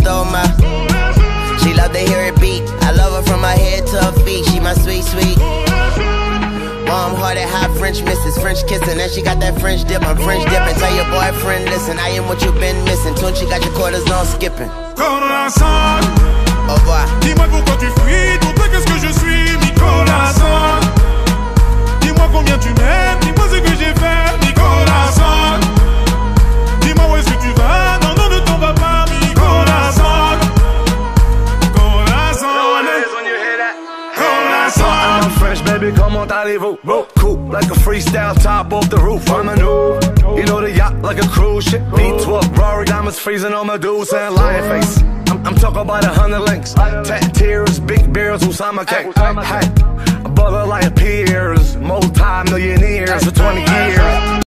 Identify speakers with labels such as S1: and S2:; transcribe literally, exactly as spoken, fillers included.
S1: stole my. She love to hear it beat. I love her from her head to her feet. She my sweet, sweet. Warm hearted, hot French missus, French kissing, and she got that French dip. I'm French dipping. Tell your boyfriend, listen, I am what you been missing. Tune, she got your quarters on skipping.
S2: Corazon,
S1: au revoir.
S2: Dis-moi pourquoi tu fuis, pour toi qu'est-ce que je suis, mi corazon. Dis-moi combien tu m'aimes, dis-moi ce que j'ai fait, mi corazon. Dis-moi où est-ce que tu vas, non, non, ne t'en vas pas, mi corazon. Corazon, corazon.
S3: I'm French, baby, comment allez-vous? Cool, like a freestyle top off the roof. I'm a new, you know the yacht like a cruise ship. B twelve, Rory diamonds freezing on my dudes and lion face. I'm, I'm talking about a hundred links, tat tears, big beers, Usama cake. Hey, a brother like peers, multi-millionaires for twenty years.